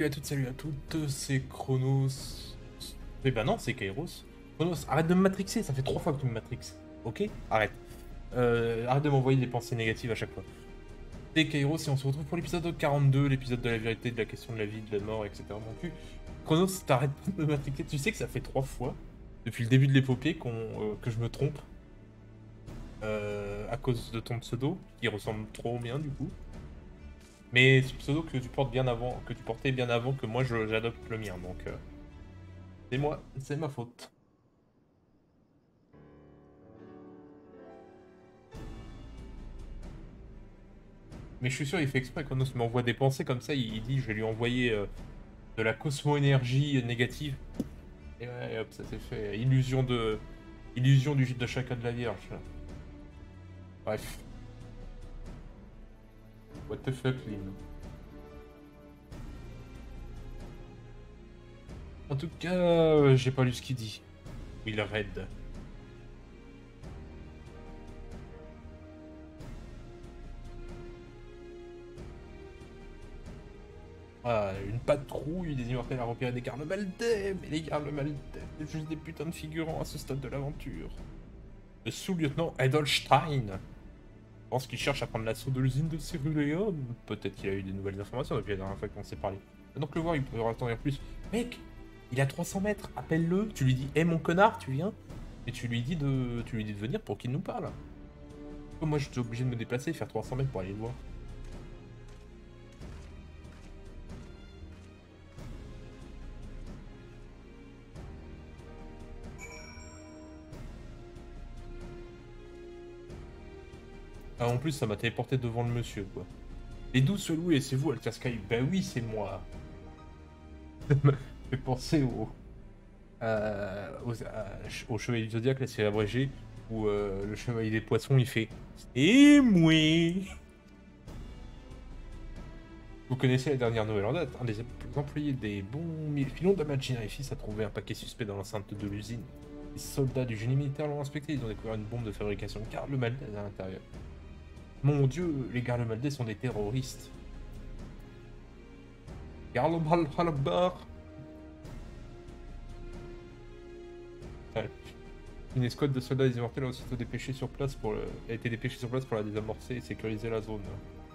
Salut à toutes, salut à toutes, c'est Chronos. Mais bah non, c'est Kairos. Chronos, arrête de me matrixer, ça fait 3 fois que tu me matrixes. Ok? Arrête. Arrête de m'envoyer des pensées négatives à chaque fois. C'est Kairos et on se retrouve pour l'épisode 42, l'épisode de la vérité, de la question de la vie, de la mort, etc. Mon cul. Chronos, t'arrêtes de me matrixer. Tu sais que ça fait 3 fois, depuis le début de l'épopée, que je me trompe. À cause de ton pseudo, qui ressemble trop au mien du coup. Mais ce pseudo que tu portes bien avant, que tu portais bien avant que moi j'adopte le mien, donc c'est moi, c'est ma faute. Mais je suis sûr il fait exprès, quand Onos m'envoie des pensées comme ça, il dit je vais lui envoyer de la cosmo-énergie négative. Et ouais, hop, ça s'est fait. Illusion du gîte de chacun de la Vierge. Là. Bref. What the fuck, Lynn. En tout cas, j'ai pas lu ce qu'il dit. Will Red. Ah, une patrouille des immortels a repéré des gardes maltais, mais les gardes maltais, c'est juste des putains de figurants à ce stade de l'aventure. Le sous-lieutenant Edelstein pense qu'il cherche à prendre l'assaut de l'usine de Cerulean. Peut-être qu'il a eu des nouvelles informations depuis la dernière fois qu'on s'est parlé. Donc le voir, il peut attendre plus. Mec, il a 300 mètres, appelle-le, tu lui dis hé mon connard, tu viens. Et tu lui dis de venir pour qu'il nous parle. Moi, je suis obligé de me déplacer et faire 300 mètres pour aller le voir. Ah, en plus, ça m'a téléporté devant le monsieur, quoi. Les 12 loups et c'est vous, Alter Sky. Ben oui, c'est moi. Ça me fait penser au Chevalier du Zodiac, là, c'est abrégé, où le Chevalier des Poissons, il fait et moi. Vous connaissez la dernière nouvelle en date. Un des employés des bons filons de Machinery Fils a trouvé un paquet suspect dans l'enceinte de l'usine. Les soldats du génie militaire l'ont inspecté, ils ont découvert une bombe de fabrication Karl Maltais à l'intérieur. Mon dieu, les Karl Maltais sont des terroristes. Karl Maltais. Une escouade de soldats des immortels a aussitôt a été dépêchée sur place pour la désamorcer et sécuriser la zone.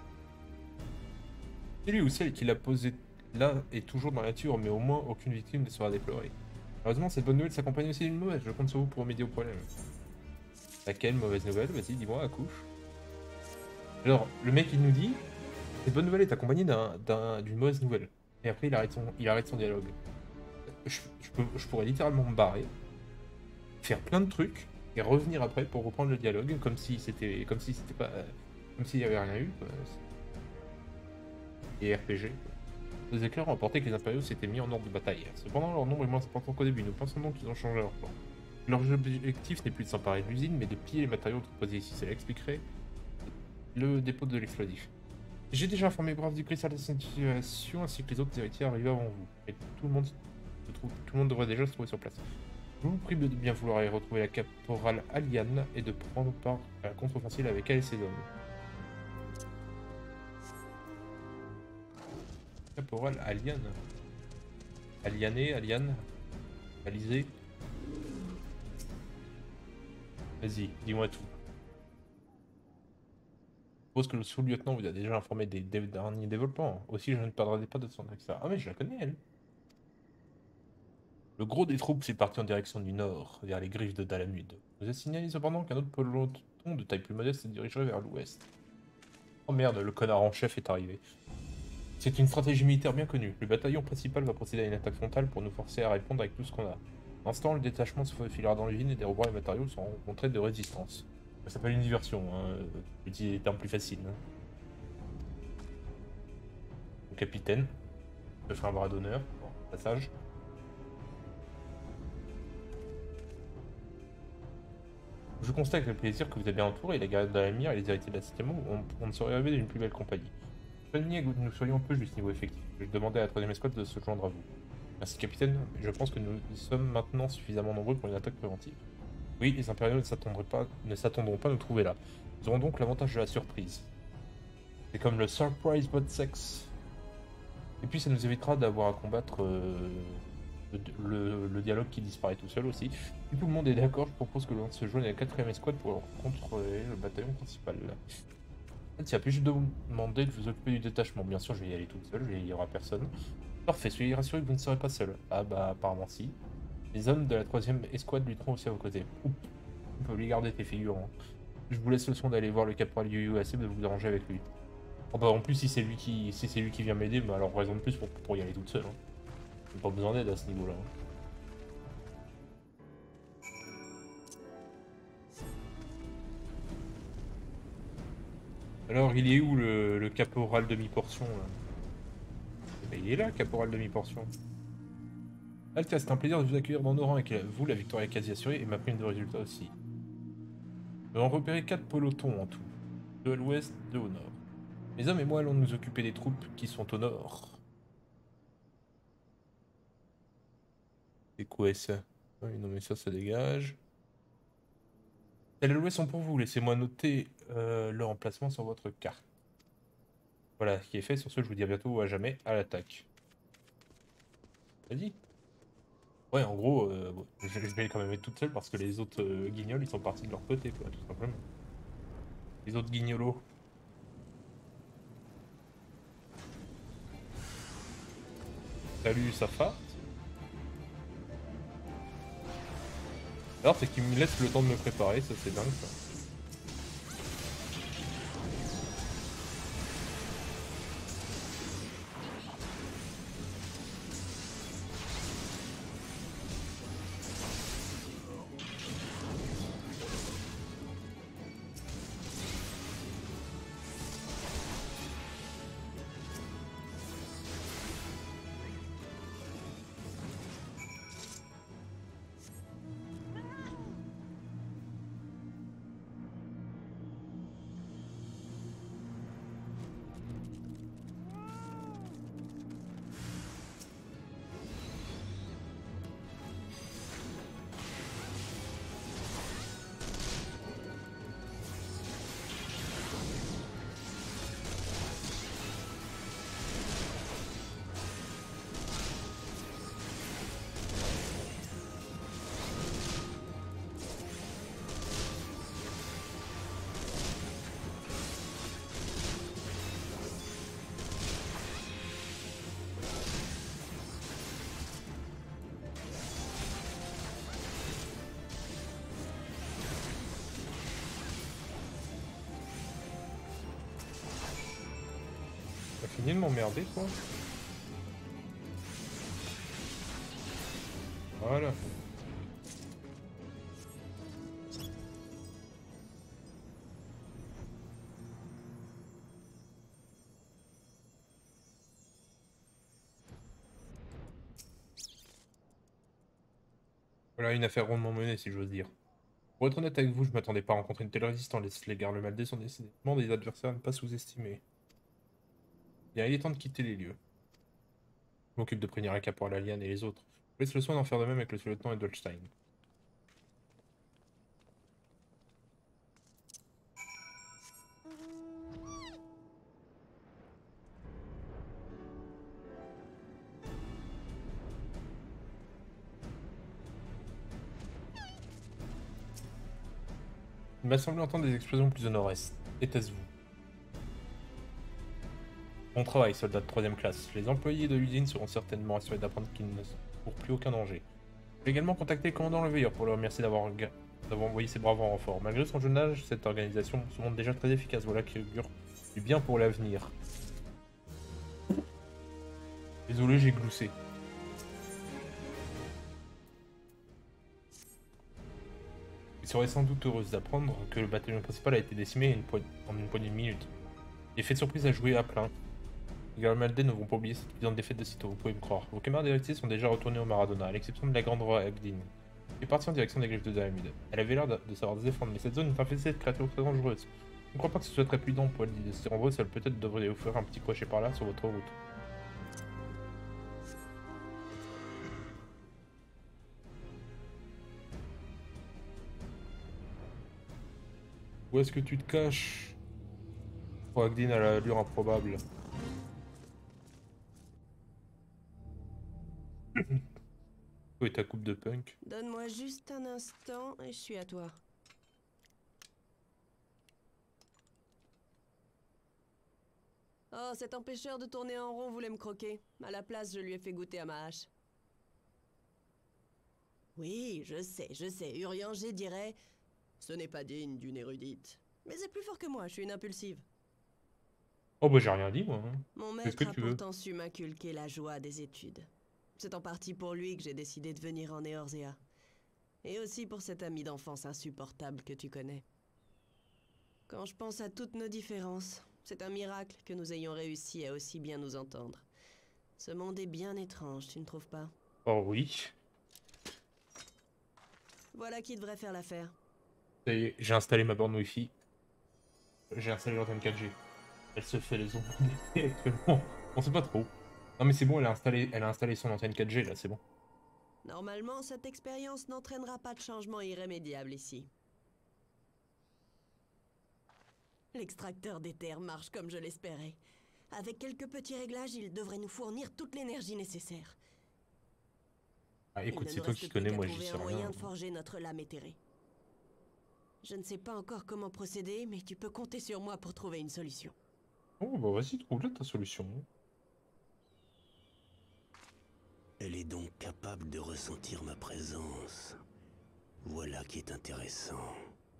C'est lui ou celle qui l'a posé là est toujours dans la nature, mais au moins aucune victime ne sera déplorée. Heureusement, cette bonne nouvelle s'accompagne aussi d'une mauvaise. Je compte sur vous pour remédier au problème. Laquelle mauvaise nouvelle? Vas-y, dis-moi, accouche. Alors, le mec, il nous dit cette bonne nouvelle est accompagnée d'une mauvaise nouvelle. Et après, il arrête son dialogue. Je pourrais littéralement me barrer, faire plein de trucs, et revenir après pour reprendre le dialogue, comme si c'était pas. Comme s'il n'y avait rien eu, quoi. Et RPG. Les éclairs ont apporté que les impériaux s'étaient mis en ordre de bataille. Cependant, leur nombre est moins important qu'au début. Nous pensons donc qu'ils ont changé leur plan. Leur objectif n'est plus de s'emparer de l'usine, mais de piller les matériaux entreposés ici. Cela expliquerait le dépôt de l'explosif. J'ai déjà informé Brave du cristal de cette situation, ainsi que les autres héritiers arrivés avant vous. Et tout le monde devrait déjà se trouver sur place. Je vous prie de bien vouloir aller retrouver la caporale Aliane et de prendre part à la contre-offensive avec elle et ses hommes. Caporal Aliane. Aliané, Aliane, Alizé. Vas-y, dis-moi tout. Je suppose que le sous-lieutenant vous a déjà informé des derniers développements. Aussi, je ne perdrai pas de son accès. Ah mais je la connais, elle. Le gros des troupes s'est parti en direction du nord, vers les griffes de Dalamud. Vous a signalé cependant qu'un autre peloton de taille plus modeste se dirigerait vers l'ouest. Oh merde, le connard en chef est arrivé. C'est une stratégie militaire bien connue. Le bataillon principal va procéder à une attaque frontale pour nous forcer à répondre avec tout ce qu'on a. Dans ce temps, le détachement se faufilera dans l'usine et dérobera les matériaux sans rencontrer de résistance. Ça s'appelle une diversion, hein. Utiliser des termes plus faciles. Hein. Le capitaine, je ferai un bras d'honneur, bon, passage. Je constate avec plaisir que vous avez bien entouré les gardes de la mire et les héritiers de la 7ème, on ne saurait rêver d'une plus belle compagnie. Soignez que nous soyons peu juste niveau effectif. Je demandais à la 3ème escouade de se joindre à vous. Merci capitaine, je pense que nous sommes maintenant suffisamment nombreux pour une attaque préventive. Oui, les impériaux ne s'attendront pas à nous trouver là. Ils auront donc l'avantage de la surprise. C'est comme le surprise bot sex. Et puis ça nous évitera d'avoir à combattre le dialogue qui disparaît tout seul aussi. Si tout le monde est d'accord, je propose que l'on se joigne à la 4ème escouade pour contrôler le bataillon principal. En fait, il n'y a plus juste de vous demander de vous occuper du détachement. Bien sûr, je vais y aller toute seule, il n'y aura personne. Parfait, soyez rassurés que vous ne serez pas seul. Ah bah, apparemment si. Les hommes de la 3ème escouade lutteront aussi à vos côtés. Oups, on peut lui garder tes figurants. Je vous laisse le soin d'aller voir le caporal Yu Yu de vous arranger avec lui. Oh bah, en plus, si c'est lui qui vient m'aider, bah alors raison de plus pour y aller toute seule. Hein. J'ai pas besoin d'aide à ce niveau-là. Alors, il est où le caporal demi-portion là? Eh ben, il est là, caporal demi-portion. Alta, c'est un plaisir de vous accueillir dans nos rangs avec vous, la victoire est quasi assurée et ma prime de résultat aussi. Nous avons repéré 4 pelotons en tout. 2 à l'ouest, 2 au nord. Mes hommes et moi allons nous occuper des troupes qui sont au nord. C'est quoi ça? Oui, non mais ça dégage. Celles à l'ouest sont pour vous, laissez-moi noter leur emplacement sur votre carte. Voilà, ce qui est fait, sur ce je vous dis à bientôt ou à jamais, à l'attaque. Vas-y. Ouais, en gros, je vais quand même être toute seule parce que les autres guignols ils sont partis de leur côté, quoi, tout simplement. Les autres guignolos. Salut, Safa. Alors, c'est qu'il me laisse le temps de me préparer, ça c'est dingue ça. T'as fini de m'emmerder, toi? Voilà. Voilà une affaire rondement menée, si j'ose dire. Pour être honnête avec vous, je m'attendais pas à rencontrer une telle résistance. Les gardes Maldés sont décidément des adversaires à ne pas sous-estimer. Bien, il est temps de quitter les lieux. Je m'occupe de prévenir un caporal Alian et les autres. Je vous laisse le soin d'en faire de même avec le lieutenant Edelstein. Il m'a semblé entendre des explosions plus au nord-est. Était-ce vous? Bon travail, soldat de 3ème classe. Les employés de l'usine seront certainement assurés d'apprendre qu'ils ne courent plus aucun danger. J'ai également contacté le commandant Le Veilleur pour le remercier d'avoir envoyé ses braves en renfort. Malgré son jeune âge, cette organisation se montre déjà très efficace. Voilà qui augure du bien pour l'avenir. Désolé, j'ai gloussé. Il serait sans doute heureuse d'apprendre que le bataillon principal a été décimé en une poignée de minutes. L'effet de surprise a joué à plein. Les gardes Maldés ne vont pas oublier cette évidente défaite de sitôt, vous pouvez me croire. Vos camarades héritiers sont déjà retournés au Maradona, à l'exception de la grande roi Agdin. Elle est partie en direction des griffes de Dalamud. Elle avait l'air de savoir se défendre, mais cette zone est infestée de créatures très dangereuses. Je ne crois pas que ce soit très prudent pour elle de se rendre seule. Peut-être devriez-vous faire un petit crochet par là sur votre route. Où est-ce que tu te caches? Oh, Agdin a l'allure improbable. Où est ta coupe de punk? Donne-moi juste un instant et je suis à toi. Oh, cet empêcheur de tourner en rond voulait me croquer. À la place, je lui ai fait goûter à ma hache. Oui, je sais. Urianger dirait... Ce n'est pas digne d'une érudite. Mais c'est plus fort que moi, je suis une impulsive. Oh bah j'ai rien dit moi, hein. Mon Fais ce que maître a tu veux. pourtant su m'inculquer la joie des études. C'est en partie pour lui que j'ai décidé de venir en Eorzea. Et aussi pour cet ami d'enfance insupportable que tu connais. Quand je pense à toutes nos différences, c'est un miracle que nous ayons réussi à aussi bien nous entendre. Ce monde est bien étrange, tu ne trouves pas? Oh oui. Voilà qui devrait faire l'affaire. Ça y est, j'ai installé ma borne Wi-Fi. J'ai installé l'antenne 4G. Elle se fait les ombres d'été actuellement. On sait pas trop. Non mais c'est bon, elle a installé son antenne 4G là, c'est bon. Normalement, cette expérience n'entraînera pas de changement irrémédiable ici. L'extracteur d'éther marche comme je l'espérais. Avec quelques petits réglages, il devrait nous fournir toute l'énergie nécessaire. Ah Il écoute, ne c'est nous toi qui reste plus connais, qu'à moi j'y trouver sais un moyen rien. de forger notre lame éthérée. Je ne sais pas encore comment procéder, mais tu peux compter sur moi pour trouver une solution. Oh bah vas-y, trouve-la ta solution. Elle est donc capable de ressentir ma présence. Voilà qui est intéressant.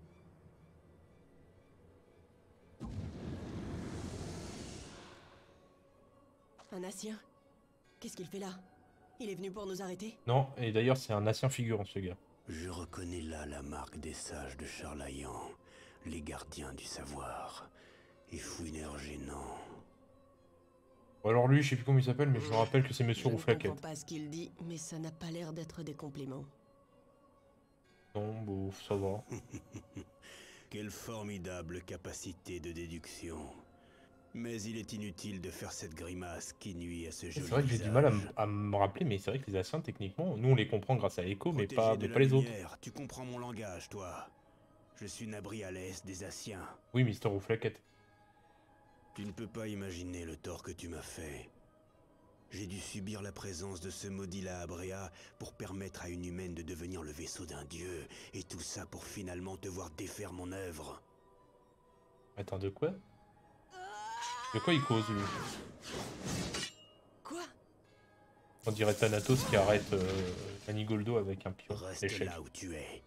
Un Asien? Qu'est-ce qu'il fait là? Il est venu pour nous arrêter? Non, et d'ailleurs c'est un ancien figurant ce gars. Je reconnais là la marque des sages de Charlayan, les gardiens du savoir, et fouineurs gênants. Ou alors lui, je sais plus comment il s'appelle, mais je me rappelle que c'est Monsieur Je ne comprends Rouflaquette. pas ce qu'il dit, mais ça n'a pas l'air d'être des compliments. Non, bon, ça va. Quelle formidable capacité de déduction. Mais il est inutile de faire cette grimace qui nuit à ce C'est joli vrai que j'ai du mal visage. à me rappeler, mais c'est vrai que les Asiens, techniquement, nous on les comprend grâce à Echo, Protégé de mais la pas les autres. lumière, tu comprends mon langage, toi. Je suis Nabri à l'est des Asiens. Oui, Mister Rouflaquette. Tu ne peux pas imaginer le tort que tu m'as fait. J'ai dû subir la présence de ce maudit-là à Bréa pour permettre à une humaine de devenir le vaisseau d'un dieu, et tout ça pour finalement te voir défaire mon œuvre. Attends, de quoi? De quoi il cause, lui? Quoi? On dirait Thanatos qui arrête Manigoldo avec un pion Reste d'échec. là où tu es.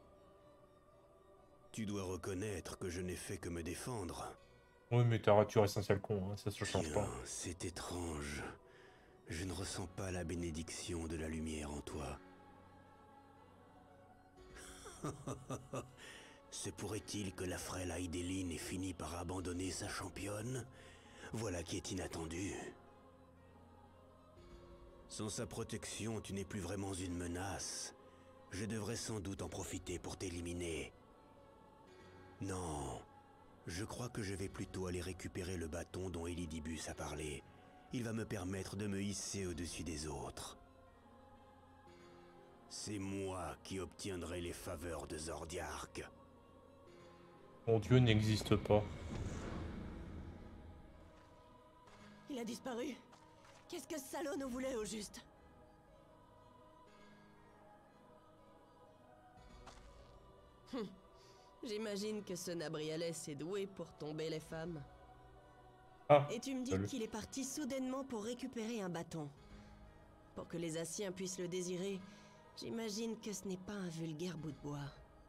Tu dois reconnaître que je n'ai fait que me défendre. Oui, mais tu restes un sale con, hein, ça se change Tiens, pas. c'est étrange. Je ne ressens pas la bénédiction de la lumière en toi. Se pourrait-il que la frêle Aïdéline ait fini par abandonner sa championne? Voilà qui est inattendu. Sans sa protection, tu n'es plus vraiment une menace. Je devrais sans doute en profiter pour t'éliminer. Non, je crois que je vais plutôt aller récupérer le bâton dont Elidibus a parlé. Il va me permettre de me hisser au-dessus des autres. C'est moi qui obtiendrai les faveurs de Zordiark. Mon dieu n'existe pas. Il a disparu. Qu'est-ce que ce salaud nous voulait au juste? J'imagine que ce Nabrialès est doué pour tomber les femmes. Ah, Et tu me dis salut. qu'il est parti soudainement pour récupérer un bâton. Pour que les Asiens puissent le désirer, j'imagine que ce n'est pas un vulgaire bout de bois.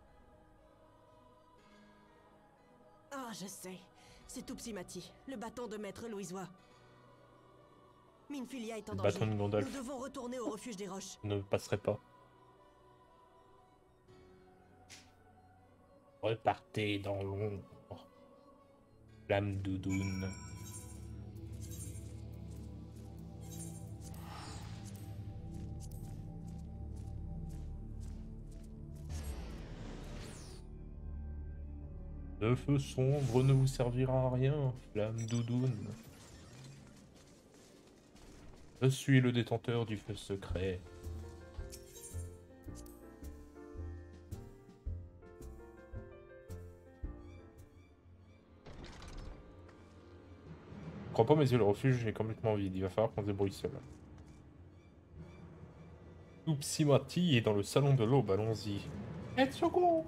Ah, je sais. C'est Tupsimati, le bâton de maître louisois. Minfilia est en Le danger. bâton de Gandalf. Nous devons retourner au refuge des roches. Ne passerait pas. Repartez dans l'ombre. Flamme doudoune. Le feu sombre ne vous servira à rien, flamme doudoune. Je suis le détenteur du feu secret. Je crois pas, mais le refuge est complètement vide. Il va falloir qu'on se débrouille seul. Oupsimati est dans le salon de l'aube, allons-y. Etsuko!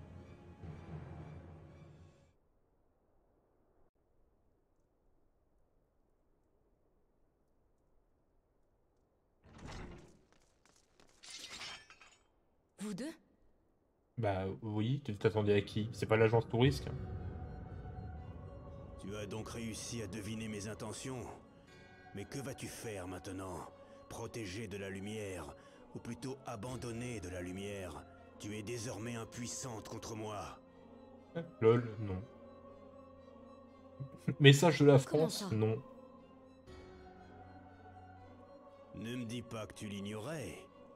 Vous deux? Bah oui, tu t'attendais à qui? C'est pas l'agence touriste? Tu as donc réussi à deviner mes intentions. Mais que vas-tu faire maintenant? Protégé de la lumière, ou plutôt abandonné de la lumière? Tu es désormais impuissante contre moi. Lol, non. Message de la Comment France? ça? Non. Ne me dis pas que tu l'ignorais.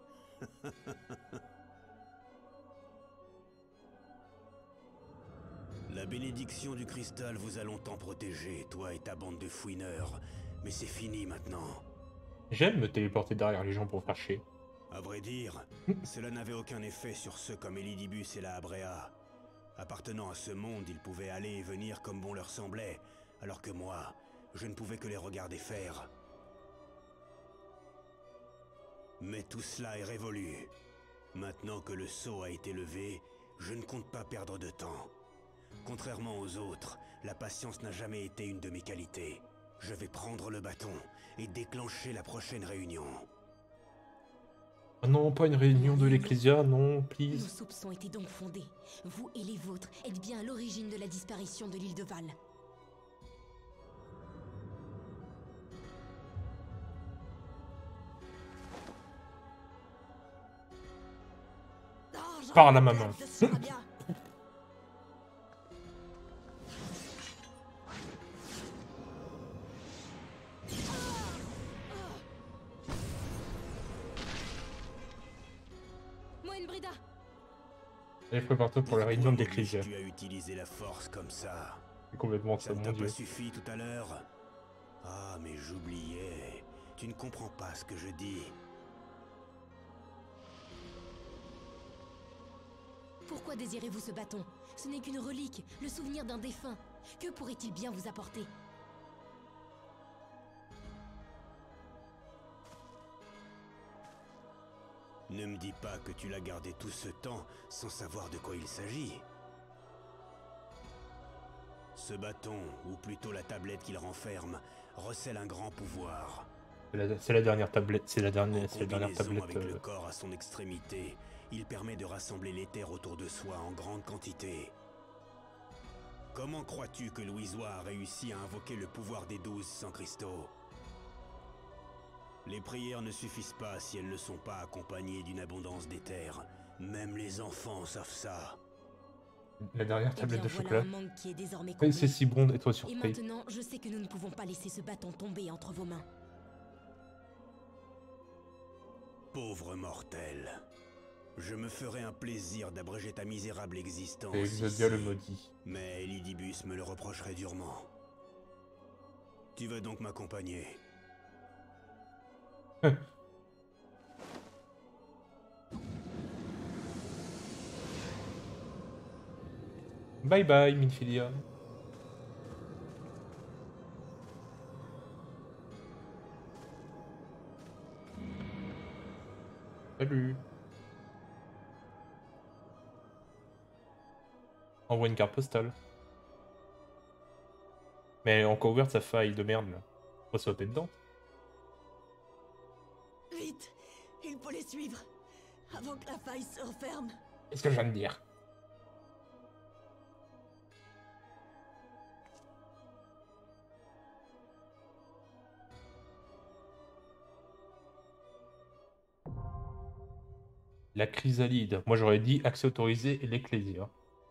La bénédiction du cristal vous a longtemps protégé, toi et ta bande de fouineurs. Mais c'est fini maintenant. J'aime me téléporter derrière les gens pour faire chier. À vrai dire, cela n'avait aucun effet sur ceux comme Elidibus et la Abrea. Appartenant à ce monde, ils pouvaient aller et venir comme bon leur semblait, alors que moi, je ne pouvais que les regarder faire. Mais tout cela est révolu. Maintenant que le sceau a été levé, je ne compte pas perdre de temps. Contrairement aux autres, la patience n'a jamais été une de mes qualités. Je vais prendre le bâton et déclencher la prochaine réunion. Ah non, pas une réunion de l'Ecclésia, non, Nos please. soupçons étaient donc fondés. Vous et les vôtres êtes bien à l'origine de la disparition de l'île de Val. Oh, j'en Par la ai maman. hâte, ce sera bien. Moine Brida! Allez, prépare-toi pour la réunion de Pourquoi l'Ecclésia. m'obliges-tu à utiliser la force comme ça? C'est complètement ça, Ça ne mon t'a dieu. pas suffi tout à l'heure? Ah, mais j'oubliais. Tu ne comprends pas ce que je dis. Pourquoi désirez-vous ce bâton? Ce n'est qu'une relique, le souvenir d'un défunt. Que pourrait-il bien vous apporter? Ne me dis pas que tu l'as gardé tout ce temps sans savoir de quoi il s'agit. Ce bâton, ou plutôt la tablette qu'il renferme, recèle un grand pouvoir. C'est la dernière tablette, c'est la En dernière combinaison tablette. avec le corps à son extrémité, il permet de rassembler l'éther autour de soi en grande quantité. Comment crois-tu que Louisois a réussi à invoquer le pouvoir des 12 sans cristaux? Les prières ne suffisent pas si elles ne sont pas accompagnées d'une abondance d'éther. Même les enfants savent ça. La dernière Eh tablette bien, de voilà chocolat. un manque qui est désormais Et comblé. c'est si bon d'être Et surpris. maintenant, je sais que nous ne pouvons pas laisser ce bâton tomber entre vos mains. Pauvre mortel. Je me ferais un plaisir d'abréger ta misérable existence C'est Exodia le ici, maudit. mais Elidibus me le reprocherait durement. Tu vas donc m'accompagner. Bye bye, Minfilia. Salut. Envoie une carte postale. Mais elle est encore ouverte sa faille de merde là. Faut sauter dedans. Vite, il faut les suivre avant que la faille se referme. Qu'est-ce que je viens de dire? La chrysalide. Moi j'aurais dit accès autorisé et l'ecclésia.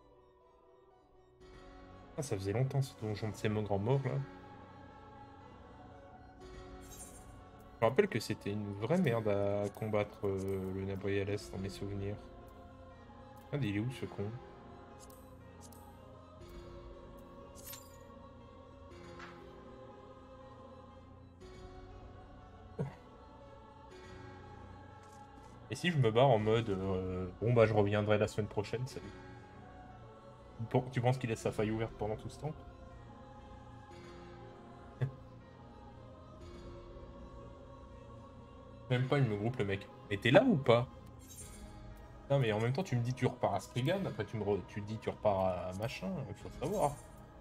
Ah, ça faisait longtemps ce donjon de ces grands morts là. Je me rappelle que c'était une vraie merde à combattre le Nabriales dans mes souvenirs. Ah, il est où ce con? Et si je me barre en mode bon bah je reviendrai la semaine prochaine, salut. Tu penses qu'il laisse sa faille ouverte pendant tout ce temps? Même pas, il me groupe le mec. Mais t'es là ou pas? Non, mais en même temps, tu me dis tu repars à Spriggan, après tu dis tu repars à machin, il faut savoir.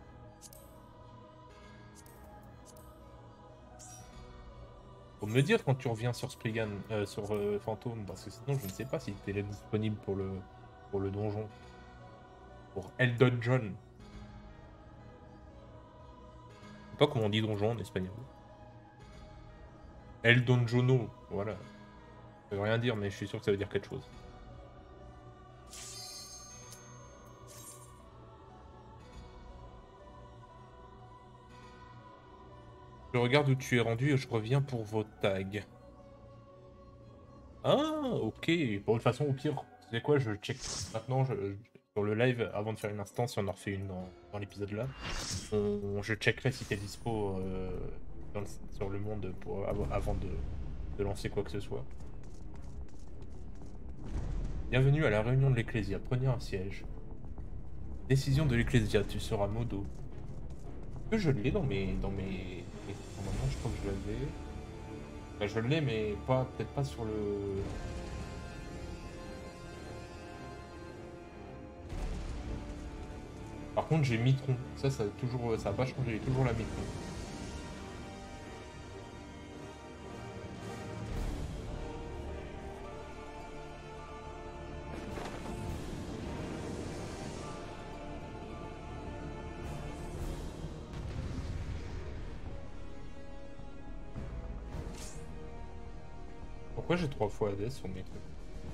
Faut me dire quand tu reviens sur Spriggan, sur Fantôme, parce que sinon je ne sais pas si t'es disponible pour le donjon. Pour El Donjon. Je sais pas comment on dit donjon en espagnol. El Donjono, voilà. Ça veut rien dire, mais je suis sûr que ça veut dire quelque chose. Je regarde où tu es rendu et je reviens pour vos tags. Ah, ok. Bon, de toute façon, au pire, tu sais quoi, je check maintenant sur le live, avant de faire une instance, si on en refait une dans l'épisode là, je checkerai si t'es dispo sur le monde avant de lancer quoi que ce soit. Bienvenue à la réunion de l'Ecclésia, prenez un siège. Décision de l'Ecclésia, tu seras modo. Que je l'ai dans mes... Normalement, je crois que je l'avais. Enfin, je l'ai, mais pas peut-être pas sur le... Par contre, j'ai Mitron. Ça a toujours... Ça a pas changé, j'ai toujours la Mitron. Pourquoi j'ai 3 fois ADS sur mes trucs?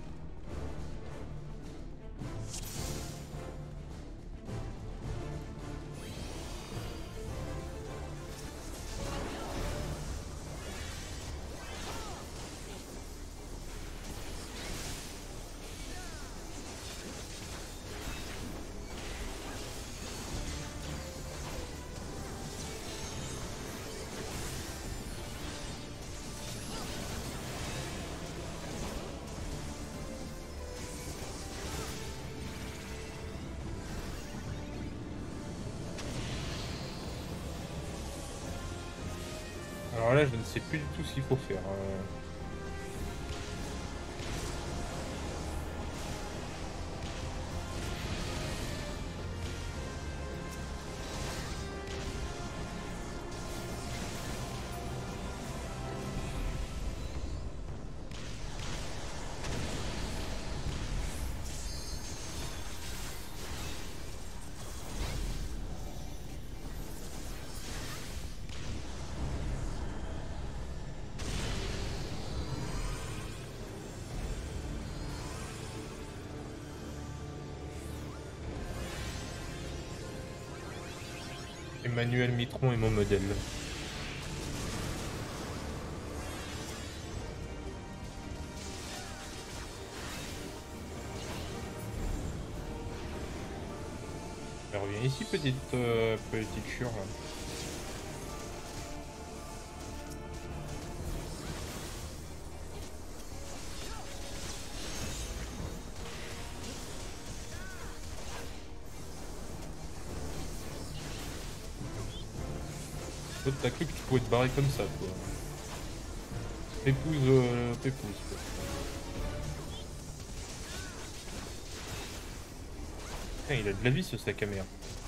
Alors là, je ne sais plus du tout ce qu'il faut faire. Emmanuel Mitron est mon modèle. Reviens ici, petite chure. Là. Toi, t'as cru que tu pouvais te barrer comme ça, quoi. Pépouze, quoi. Putain, il a de la vie, ce sac à merde.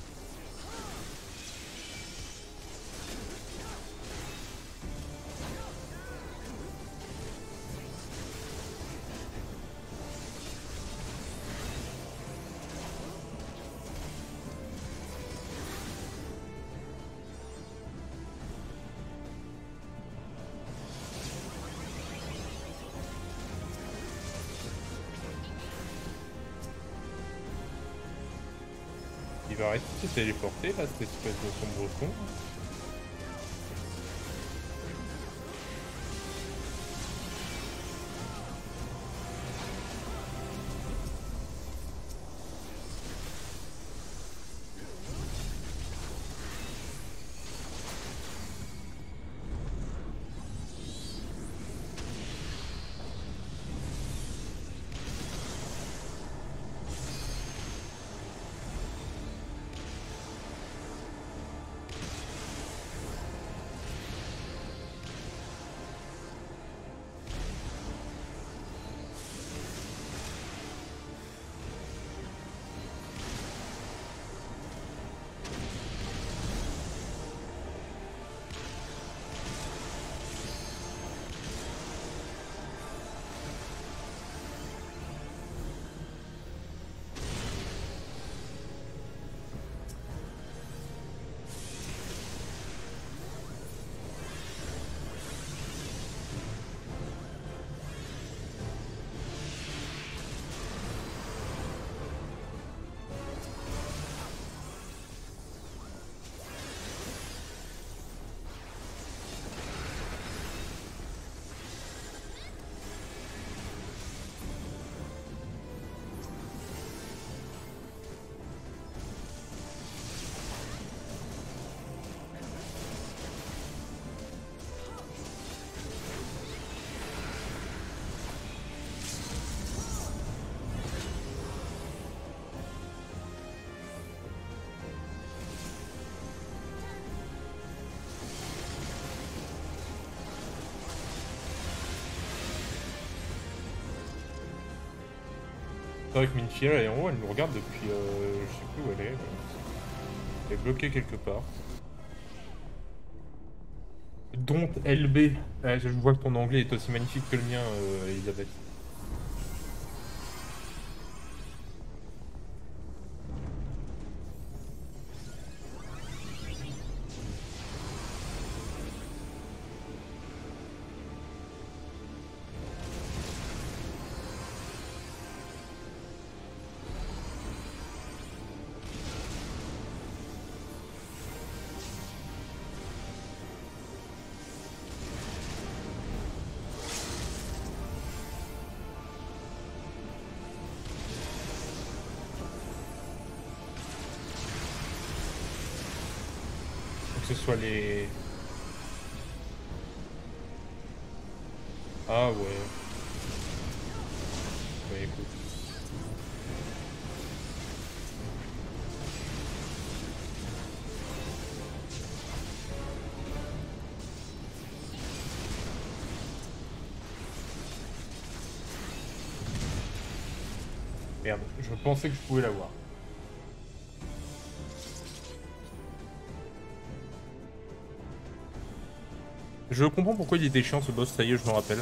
Il va arrêter de se téléporter là, cette espèce de sombre con. C'est vrai que Minfiel elle est en haut, elle nous regarde depuis je sais plus où elle est. Elle est bloquée quelque part. Don't LB. Je vois que ton anglais est aussi magnifique que le mien, Elisabeth. Que ce soit les... Ah ouais. Ouais, écoute. Merde, je pensais que je pouvais l'avoir. Je comprends pourquoi il était chiant ce boss, ça y est, je me rappelle.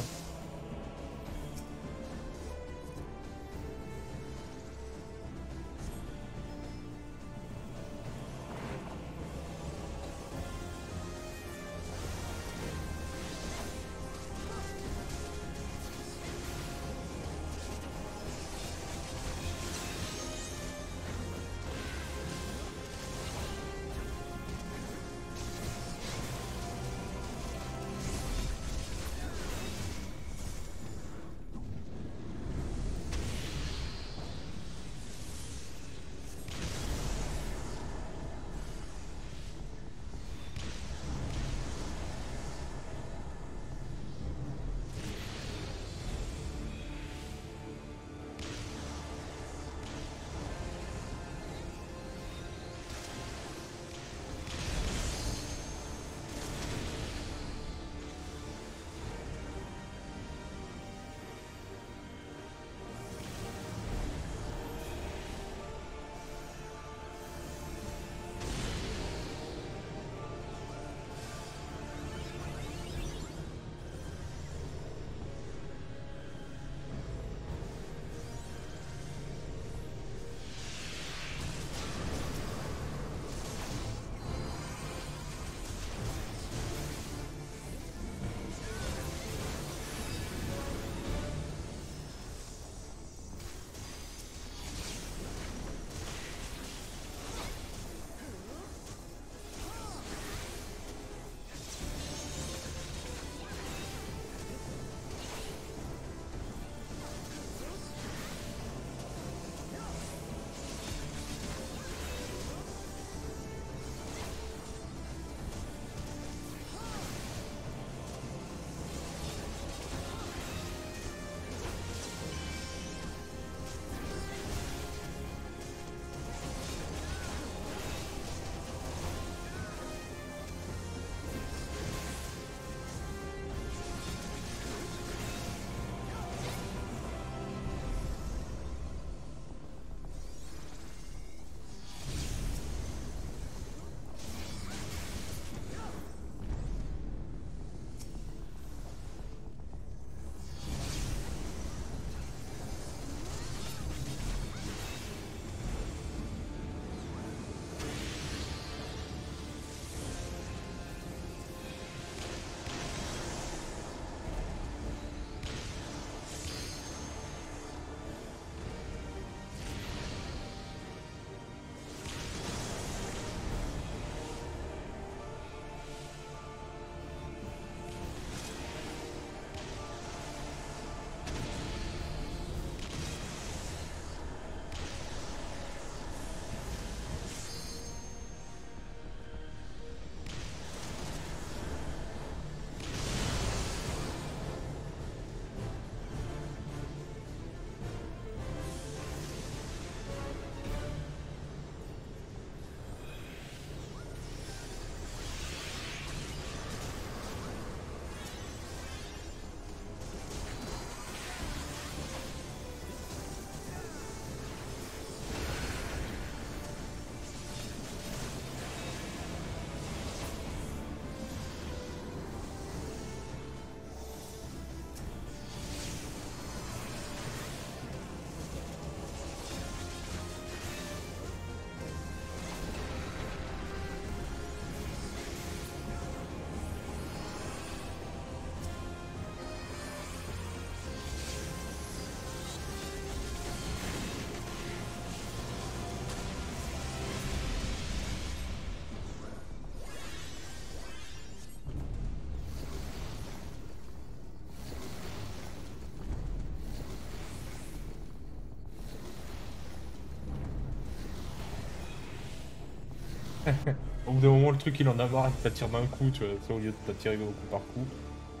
Au bout d'un moment, le truc il en a marre, il t'attire d'un coup, tu vois, ça, au lieu de t'attirer au coup par coup.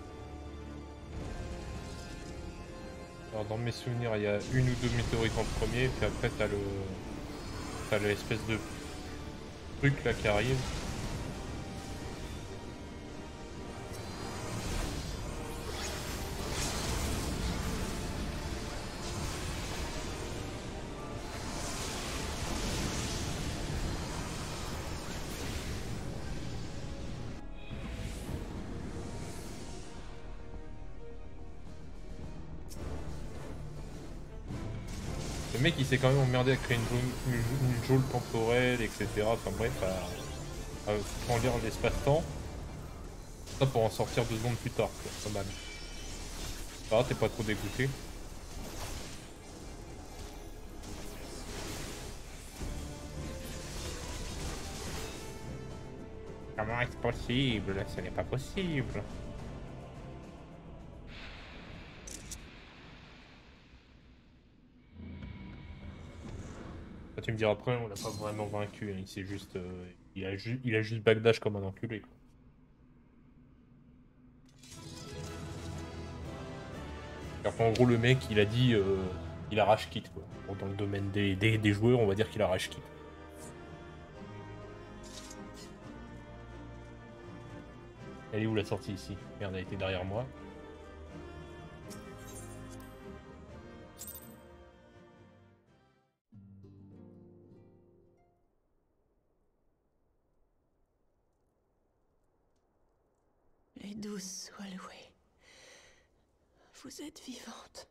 Alors dans mes souvenirs, il y a une ou deux météorites en premier, puis après t'as l'espèce de truc là qui arrive. Le mec il s'est quand même emmerdé à créer une geôle temporelle, etc. Enfin bref, à agrandir l'espace-temps. Ça pour en sortir 2 secondes plus tard, quoi. Pas mal. Ah, t'es pas trop dégoûté. Comment est-ce possible? Ce n'est pas possible. Tu me diras après, on l'a pas vraiment vaincu, hein. Il s'est juste, il a juste backdash comme un enculé, quoi. Alors en gros, le mec, il a dit, il a rage quit, quoi. Bon, dans le domaine des joueurs, on va dire qu'il a rage quit. Elle est où la sortie ici? Merde, elle était derrière moi. Les douces soient louées. Vous êtes vivante.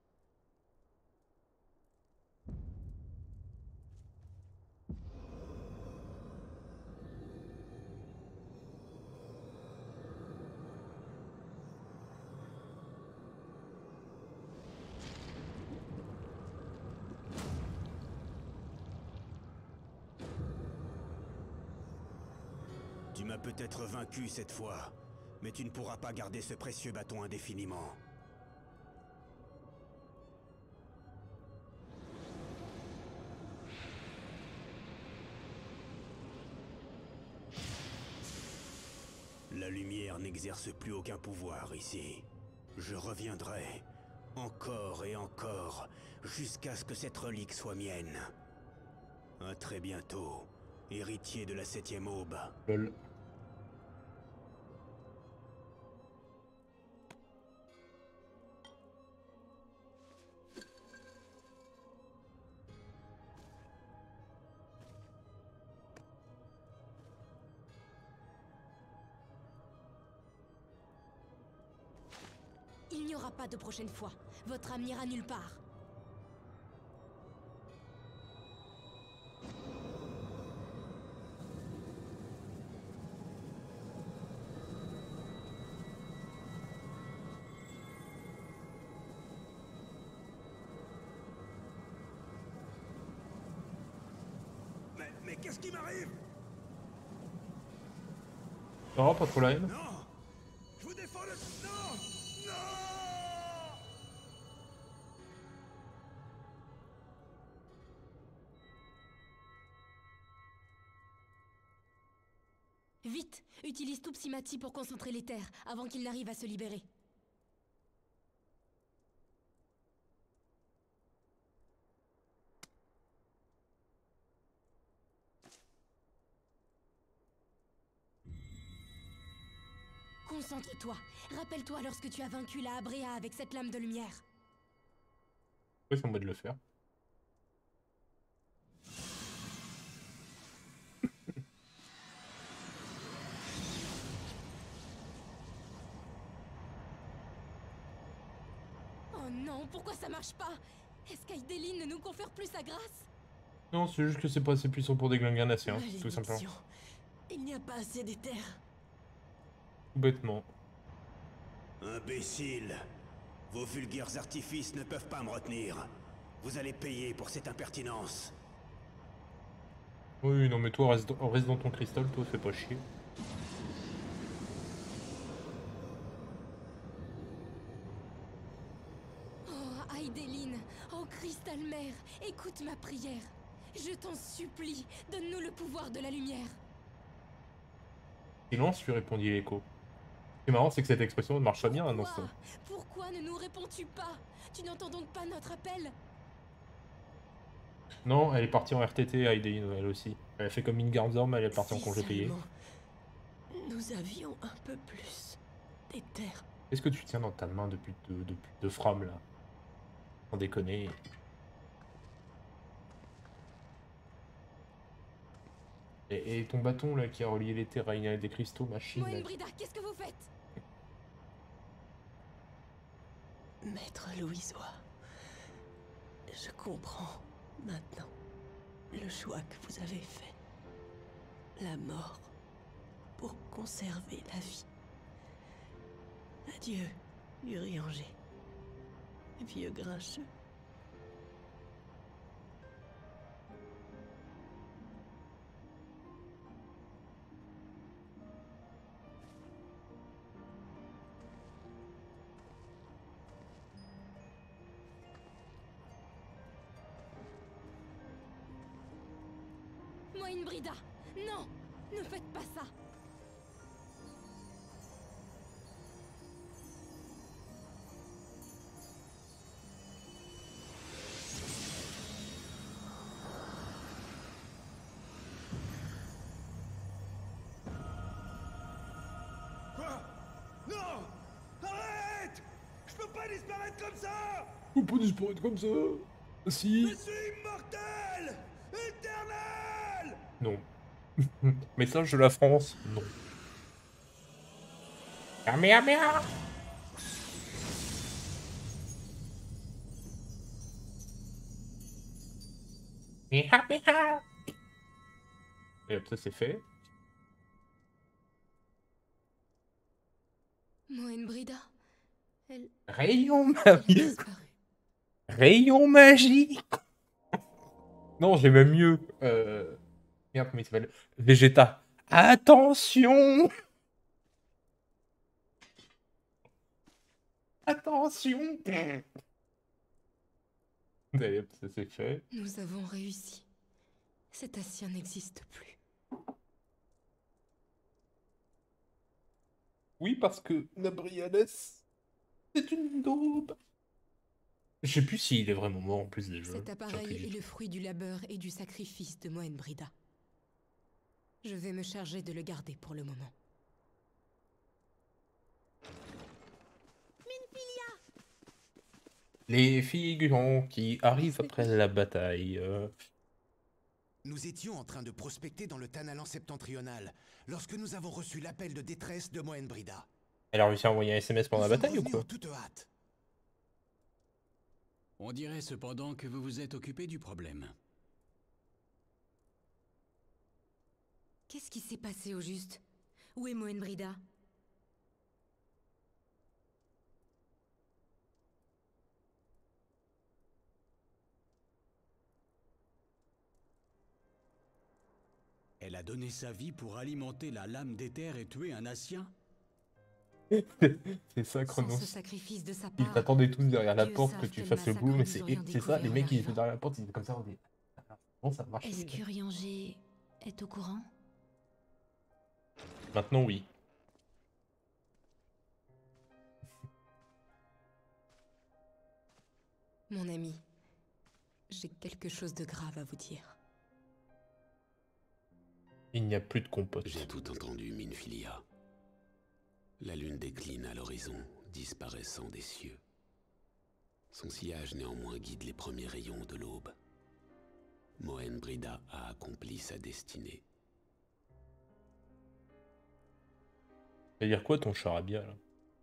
Tu m'as peut-être vaincu cette fois, mais tu ne pourras pas garder ce précieux bâton indéfiniment. La lumière n'exerce plus aucun pouvoir ici. Je reviendrai, encore et encore, jusqu'à ce que cette relique soit mienne. À très bientôt, héritier de la 7e aube. Lol. Il n'y aura pas de prochaine fois. Votre âme n'ira nulle part. Mais qu'est-ce qui m'arrive? Non, pas trop la haine. Non! Je vous défends le... Non! Non! Vite, utilise tout Psymati pour concentrer les terres, avant qu'il n'arrive à se libérer. Concentre-toi. Rappelle-toi lorsque tu as vaincu la Abrea avec cette lame de lumière. Oui, c'est en mode de le faire. Oh non, pourquoi ça marche pas? Est-ce qu'Aideline ne nous confère plus sa grâce? Non, c'est juste que c'est pas assez puissant pour déglinguer un ancien, tout simplement. Malédiction. Il n'y a pas assez d'éther. Tout bêtement. Imbécile! Vos vulgaires artifices ne peuvent pas me retenir. Vous allez payer pour cette impertinence. Oui, non, mais toi, reste dans ton cristal, toi, fais pas chier. Oh, Aideline, oh Cristal Mère, écoute ma prière. Je t'en supplie, donne-nous le pouvoir de la lumière. Silence, lui répondit l'écho. Ce qui est marrant, c'est que cette expression ne marche pas bien dans ce... Pourquoi ne nous réponds-tu pas? Tu n'entends donc pas notre appel? Non, elle est partie en RTT à Aidein, elle aussi. Elle a fait comme Ingarmstorm, elle est partie en Si congé payé. seulement nous avions un peu plus d'éther. Qu'est-ce que tu tiens dans ta main depuis deux frames, là? Sans déconner. Et ton bâton, là, qui a relié les terres à des cristaux, machine... Mohen Brida, qu'est-ce que vous faites? Maître Louisois, je comprends maintenant le choix que vous avez fait. La mort pour conserver la vie. Adieu, Urianger. Vieux grincheux. Mohen Brida, non! Ne faites pas ça! Quoi? Non! Arrête! Je peux pas disparaître comme ça! On peut disparaître comme ça. Si. Je suis immortel! Éternel! Non. Message de la France, non. Merde. Et hop, ça c'est fait. Mohen Brida, elle Rayon a magique. disparu. Rayon magique. Non, j'ai même mieux. Merde, comment il s'appelle? Vegeta. Attention. Attention. Allez, hop, ça c'est fait. Nous avons réussi. Cet Asien n'existe plus. Oui, parce que Nabriades, c'est une daube. Je sais plus s'il est vraiment mort en plus déjà. Cet appareil est le fruit du labeur et du sacrifice de Mohen Brida. Je vais me charger de le garder pour le moment. Les figurants qui arrivent après la bataille. Nous étions en train de prospecter dans le Tanalan septentrional lorsque nous avons reçu l'appel de détresse de Mohen Brida. Elle a réussi à envoyer un SMS pendant la Nous sommes bataille ou revenus quoi? en toute hâte. On dirait cependant que vous vous êtes occupé du problème. Qu'est-ce qui s'est passé au juste? Où est Mohen Brida? Elle a donné sa vie pour alimenter la lame d'éther et tuer un Asien? C'est ça, Sans Chronos. ce sacrifice de sa Ils part, t'attendaient tous derrière la Dieu porte savent que tu quel fasses le massacre boulot, mais nous c'est aurions ça, découvert les à mecs la ils étaient fin. derrière la porte, ils étaient comme ça, on dit. Bon, ça marche. Est-ce que Urianger est au courant? Maintenant, oui. Mon ami, j'ai quelque chose de grave à vous dire. Il n'y a plus de compote. J'ai tout entendu, Minfilia. La lune décline à l'horizon, disparaissant des cieux. Son sillage néanmoins guide les premiers rayons de l'aube. Mohen Brida a accompli sa destinée. Ça veut dire quoi ton charabia là?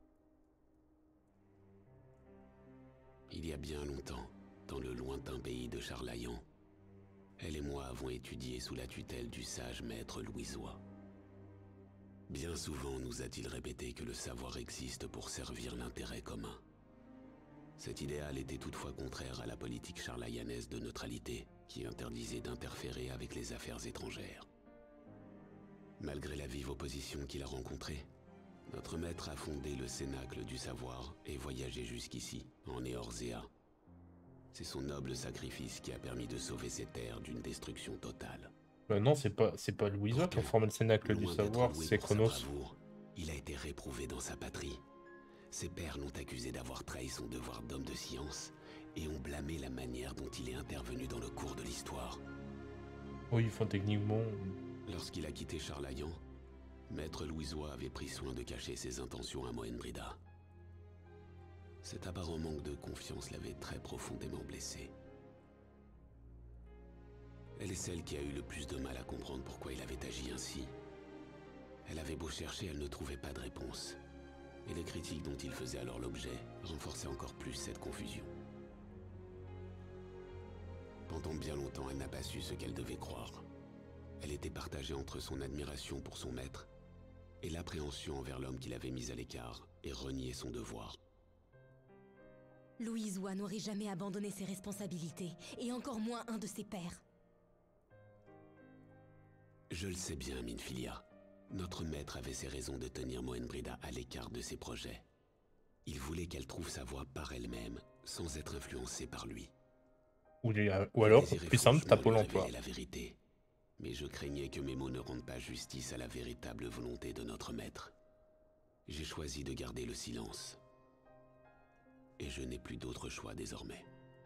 Il y a bien longtemps, dans le lointain pays de Charlayan, elle et moi avons étudié sous la tutelle du sage maître louisois. Bien souvent nous a-t-il répété que le savoir existe pour servir l'intérêt commun. Cet idéal était toutefois contraire à la politique charlayanaise de neutralité qui interdisait d'interférer avec les affaires étrangères. Malgré la vive opposition qu'il a rencontrée, notre maître a fondé le Cénacle du Savoir et voyagé jusqu'ici, en Eorzea. C'est son noble sacrifice qui a permis de sauver ces terres d'une destruction totale. Non, c'est pas Louisa qui a formé le Cénacle du Loin d'être Savoir, loué c'est pour sa Chronos. bravoure, il a été réprouvé dans sa patrie. Ses pairs l'ont accusé d'avoir trahi son devoir d'homme de science et ont blâmé la manière dont il est intervenu dans le cours de l'histoire. Oui, enfin, techniquement... Lorsqu'il a quitté Charlayan, Maître Louisois avait pris soin de cacher ses intentions à Moenbrida. Cet apparent manque de confiance l'avait très profondément blessé. Elle est celle qui a eu le plus de mal à comprendre pourquoi il avait agi ainsi. Elle avait beau chercher, elle ne trouvait pas de réponse. Et les critiques dont il faisait alors l'objet renforçaient encore plus cette confusion. Pendant bien longtemps, elle n'a pas su ce qu'elle devait croire. Elle était partagée entre son admiration pour son maître et l'appréhension envers l'homme qui l'avait mis à l'écart et renié son devoir. Louisois n'aurait jamais abandonné ses responsabilités, et encore moins un de ses pairs. Je le sais bien, Minfilia. Notre maître avait ses raisons de tenir Moenbrida à l'écart de ses projets. Il voulait qu'elle trouve sa voie par elle-même, sans être influencée par lui. Ou Je alors, désirais plus simple, franchement t'as Pôle lui emploi. révéler la vérité. Mais je craignais que mes mots ne rendent pas justice à la véritable volonté de notre maître. J'ai choisi de garder le silence. Et je n'ai plus d'autre choix désormais.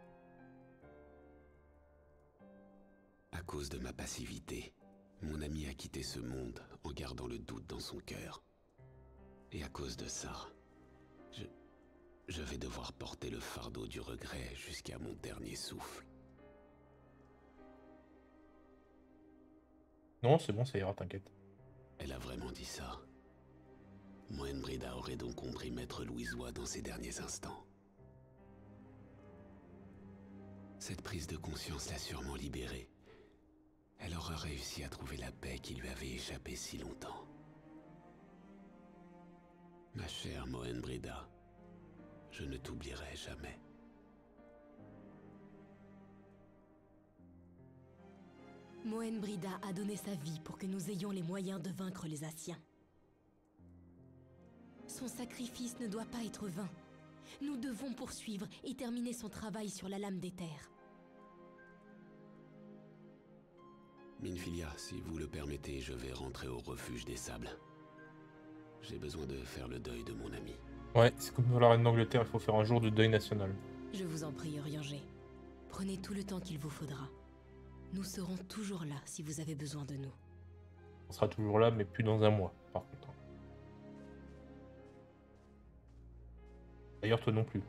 À cause de ma passivité, mon ami a quitté ce monde en gardant le doute dans son cœur. Et à cause de ça, je vais devoir porter le fardeau du regret jusqu'à mon dernier souffle. Non, c'est bon, ça ira, t'inquiète. Elle a vraiment dit ça. Moenbrida aurait donc compris Maître Louisois dans ses derniers instants. Cette prise de conscience l'a sûrement libérée. Elle aura réussi à trouver la paix qui lui avait échappé si longtemps. Ma chère Moenbrida, je ne t'oublierai jamais. Moenbrida a donné sa vie pour que nous ayons les moyens de vaincre les Asciens. Son sacrifice ne doit pas être vain. Nous devons poursuivre et terminer son travail sur la lame des terres. Minfilia, si vous le permettez, je vais rentrer au refuge des sables. J'ai besoin de faire le deuil de mon ami. Ouais, c'est comme dans la Reine d'Angleterre, il faut faire un jour de deuil national. Je vous en prie, Urianger. Prenez tout le temps qu'il vous faudra. Nous serons toujours là si vous avez besoin de nous. On sera toujours là, mais plus dans un mois, par contre. D'ailleurs, toi non plus.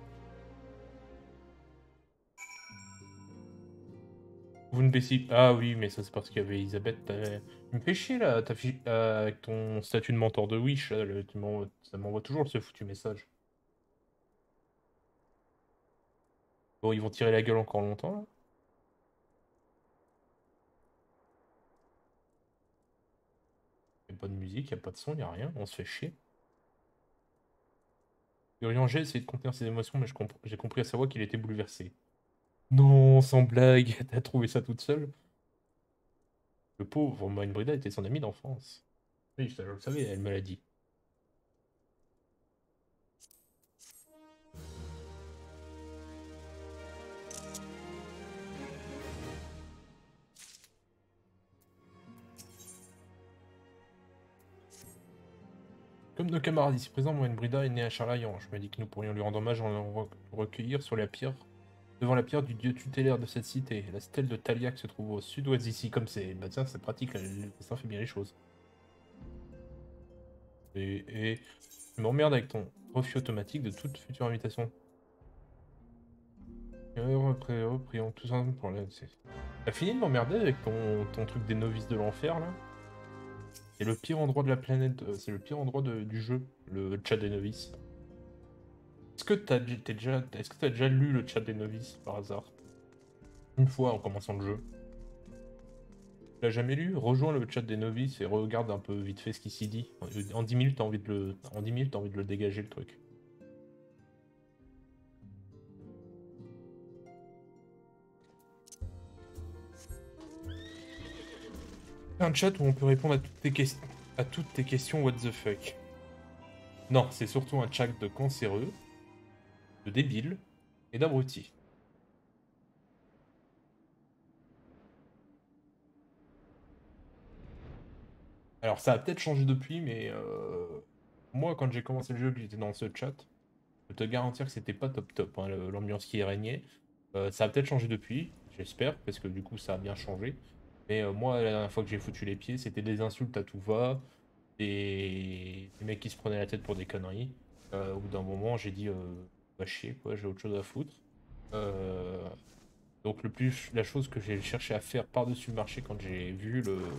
Vous ne baissez... Ah oui, mais ça c'est parce qu'il y avait Elisabeth. Tu me fais chier là, avec ton statut de mentor de Wish. Là, ça m'envoie toujours ce foutu message. Bon, ils vont tirer la gueule encore longtemps là. Il n'y a pas de musique, il n'y a pas de son, il n'y a rien. On se fait chier. Urianger essaie de contenir ses émotions, mais j'ai compris à sa voix qu'il était bouleversé. Non, sans blague, t'as trouvé ça toute seule? Le pauvre Moenbrida était son ami d'enfance. Oui, je le savais, elle me l'a dit. Comme nos camarades ici présents, Moenbrida est né à Charlayan. Je me dis que nous pourrions lui rendre hommage en le recueillir sur la pierre, devant la pierre du dieu tutélaire de cette cité. La stèle de Taliac se trouve au sud-ouest d'ici, comme c'est... Bah tiens, c'est pratique, ça fait bien les choses. Et je m'emmerde avec ton refus automatique de toute future invitation. Prions tous ensemble pour la... T'as fini de m'emmerder avec ton truc des novices de l'enfer, là? C'est le pire endroit de la planète, c'est le pire endroit du jeu, le chat des novices. Est-ce que t'as déjà lu le chat des novices, par hasard? Une fois en commençant le jeu. Tu l'as jamais lu? Rejoins le chat des novices et regarde un peu vite fait ce qui s'y dit. En 10 minutes, t'as envie de le dégager, le truc. Un chat où on peut répondre à toutes tes questions what the fuck. Non, c'est surtout un chat de cancéreux, de débiles et d'abrutis. Alors ça a peut-être changé depuis, mais moi quand j'ai commencé le jeu, que j'étais dans ce chat, je peux te garantir que c'était pas top top, hein, l'ambiance qui y régnait. Ça a peut-être changé depuis, j'espère, parce que du coup ça a bien changé. Mais moi, la dernière fois que j'ai foutu les pieds, c'était des insultes à tout va, des mecs qui se prenaient la tête pour des conneries. Au bout d'un moment, j'ai dit, va chier, quoi, j'ai autre chose à foutre. Euh, donc la chose que j'ai cherché à faire par-dessus le marché quand j'ai vu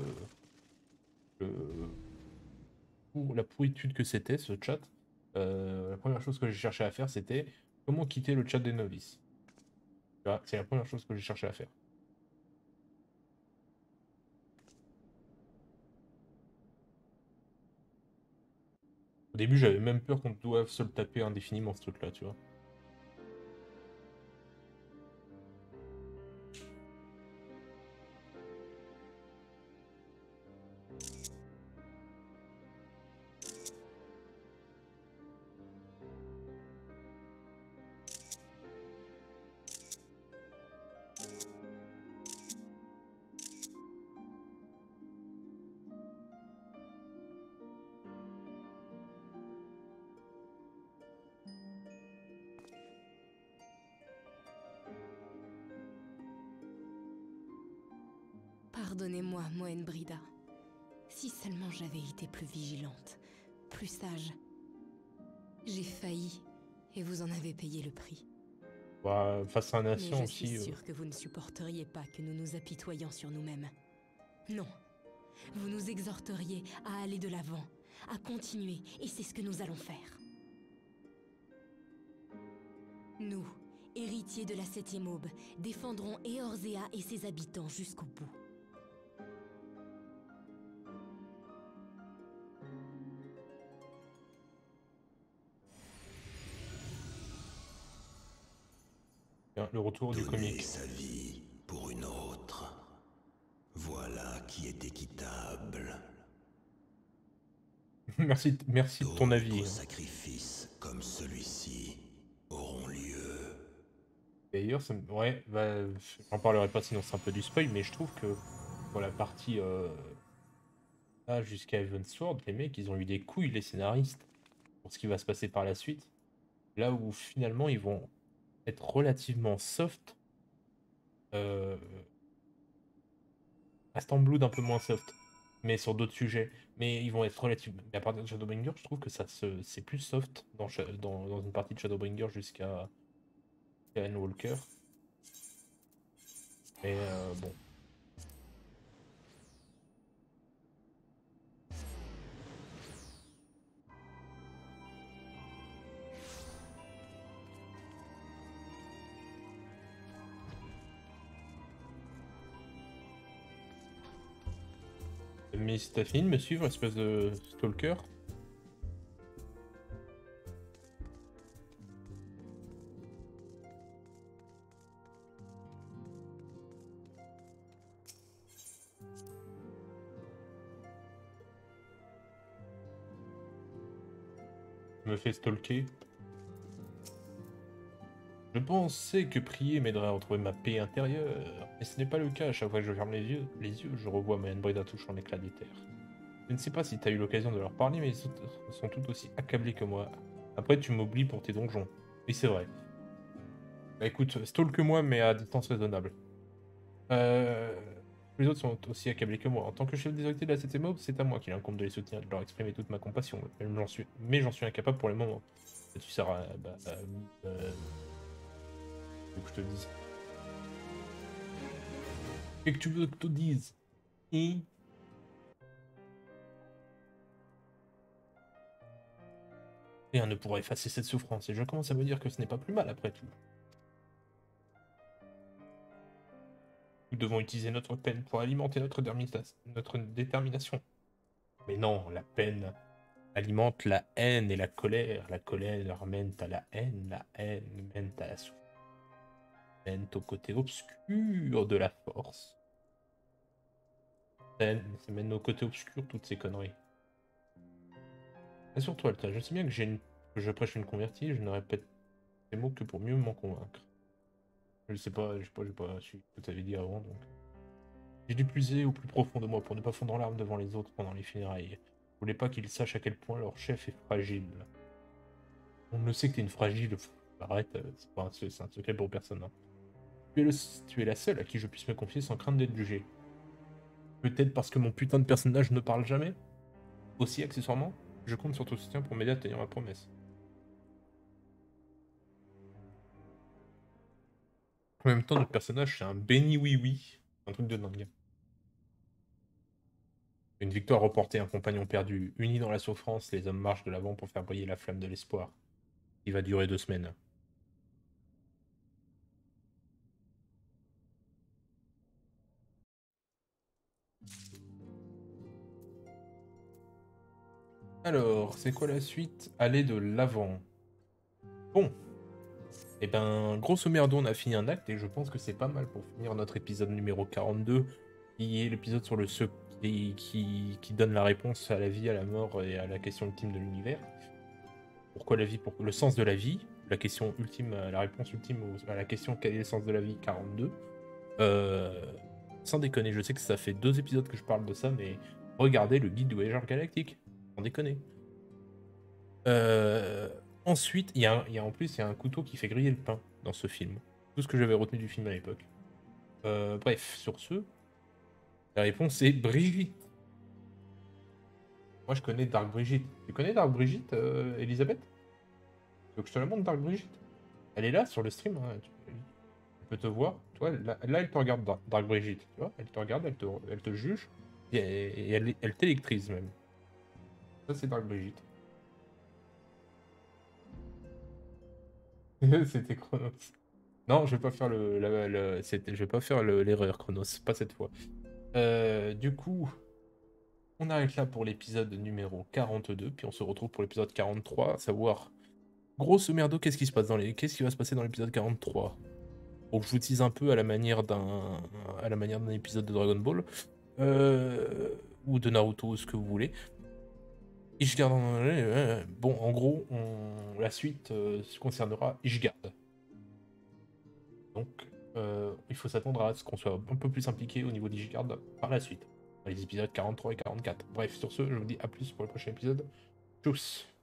le- la pourritude que c'était ce chat, la première chose que j'ai cherché à faire, c'était comment quitter le chat des novices. Tu vois, c'est la première chose que j'ai cherché à faire. Au début, j'avais même peur qu'on doive se le taper indéfiniment, ce truc-là, tu vois. Pardonnez-moi, Moen Brida. Si seulement j'avais été plus vigilante, plus sage. J'ai failli, et vous en avez payé le prix. Bah, face à un Mais nation je aussi. suis sûre que vous ne supporteriez pas que nous nous apitoyions sur nous-mêmes. Non. Vous nous exhorteriez à aller de l'avant, à continuer, et c'est ce que nous allons faire. Nous, héritiers de la Septième Aube, défendrons Eorzea et ses habitants jusqu'au bout. Le retour du Donner comique. sa vie pour une autre. Voilà qui est équitable. Merci, merci de ton avis. D'autres sacrifices comme celui-ci auront lieu. D'ailleurs, ouais, bah, j'en parlerai pas sinon c'est un peu du spoil, mais je trouve que pour la partie jusqu'à Heavensward, les mecs, ils ont eu des couilles, les scénaristes, pour ce qui va se passer par la suite. Là où finalement, ils vont être relativement soft. Euh, à Stormblood, un peu moins soft, mais sur d'autres sujets. Mais ils vont être relativement. Mais à partir de Shadowbringer, je trouve que c'est plus soft dans une partie de Shadowbringer jusqu'à Walker. Mais bon. Mais si t'as fini de me suivre, espèce de stalker. Je me fais stalker. Je pensais que prier m'aiderait à retrouver ma paix intérieure, mais ce n'est pas le cas. À chaque fois que je ferme les yeux, je revois Moyen Brida touchant l'éclat des terres. Je ne sais pas si tu as eu l'occasion de leur parler, mais ils sont tout aussi accablés que moi. Après, tu m'oublies pour tes donjons. Oui, c'est vrai. Bah écoute, stalk-moi, mais à distance raisonnable. Euh... Les autres sont aussi accablés que moi. En tant que chef des autorités de la CTMOB, c'est à moi qu'il incombe de les soutenir, de leur exprimer toute ma compassion. Mais j'en suis incapable pour le moment. Tu seras... faut que je te dise. Qu'est-ce que tu veux que je te dise? Rien ne pourra effacer cette souffrance, et je commence à me dire que ce n'est pas plus mal après tout. Nous devons utiliser notre peine pour alimenter notre détermination. Mais non, la peine alimente la haine et la colère. La colère mène à la haine mène à la souffrance. Mène au côté obscur de la force. Ça mène au côté obscur toutes ces conneries. Assure-toi, Alta, je sais bien que je prêche une convertie, je ne répète ces mots que pour mieux m'en convaincre. Je sais pas, j'ai pas su ce que tu avais dit avant, donc. J'ai dû puiser au plus profond de moi pour ne pas fondre en larmes devant les autres pendant les funérailles. Je voulais pas qu'ils sachent à quel point leur chef est fragile. On ne sait que t'es une fragile... Arrête, c'est un secret pour personne. Hein. Tu es la seule à qui je puisse me confier sans crainte d'être jugé. Peut-être parce que mon putain de personnage ne parle jamais. Aussi, accessoirement, je compte sur ton soutien pour m'aider à tenir ma promesse. En même temps, notre personnage, c'est un béni oui-oui. Un truc de dingue. Une victoire reportée, un compagnon perdu. Unis dans la souffrance, les hommes marchent de l'avant pour faire briller la flamme de l'espoir. Qui va durer 2 semaines. Alors, c'est quoi la suite? Aller de l'avant. Bon. Et ben, grosso merdo, on a fini un acte et je pense que c'est pas mal pour finir notre épisode numéro 42, qui est l'épisode sur le qui donne la réponse à la vie, à la mort et à la question ultime de l'univers. Pourquoi la vie? Pour le sens de la vie. La question ultime, la réponse ultime à la question quel est le sens de la vie 42. Sans déconner, je sais que ça fait 2 épisodes que je parle de ça, mais regardez le guide du voyageur galactique. Sans déconner. Ensuite, en plus, il y a un couteau qui fait griller le pain dans ce film. Tout ce que j'avais retenu du film à l'époque. Bref, sur ce, la réponse est Brigitte. Moi, je connais Dark Brigitte. Tu connais Dark Brigitte, Elisabeth? Tu veux que je te la montre, Dark Brigitte? Elle est là, sur le stream. Hein. Tu peux te voir. Tu vois, là, elle te regarde, Dark Brigitte. Tu vois, elle te regarde, elle te juge. Et elle t'électrise, même. Ça, c'est Dark Brigitte. C'était Chronos. Non, je vais pas faire je vais pas faire l'erreur Chronos, pas cette fois. Du coup, on arrête là pour l'épisode numéro 42, puis on se retrouve pour l'épisode 43, à savoir, grosso merdo, qu'est-ce qui va se passer dans l'épisode 43. Donc je vous tease un peu à la manière d'un épisode de Dragon Ball, ou de Naruto, ce que vous voulez. Ishgard, bon, en gros, la suite se concernera Ishgard. Donc, il faut s'attendre à ce qu'on soit un peu plus impliqué au niveau d'Ishgard par la suite, dans les épisodes 43 et 44. Bref, sur ce, je vous dis à plus pour le prochain épisode. Tchuss!